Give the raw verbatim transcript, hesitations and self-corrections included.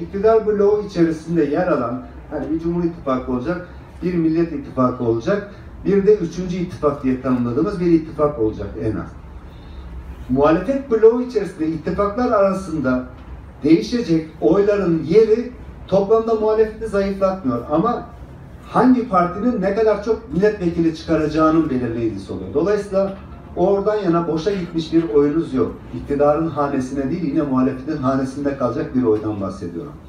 iktidar bloğu içerisinde yer alan, hani bir Cumhur İttifakı olacak, bir Millet İttifakı olacak, bir de üçüncü ittifak diye tanımladığımız bir ittifak olacak en az. Muhalefet bloğu içerisinde ittifaklar arasında değişecek oyların yeri toplamda muhalefeti zayıflatmıyor ama hangi partinin ne kadar çok milletvekili çıkaracağının belirleyicisi oluyor. Dolayısıyla oradan yana boşa gitmiş bir oyunuz yok. İktidarın hanesine değil, yine muhalefetin hanesinde kalacak bir oydan bahsediyorum.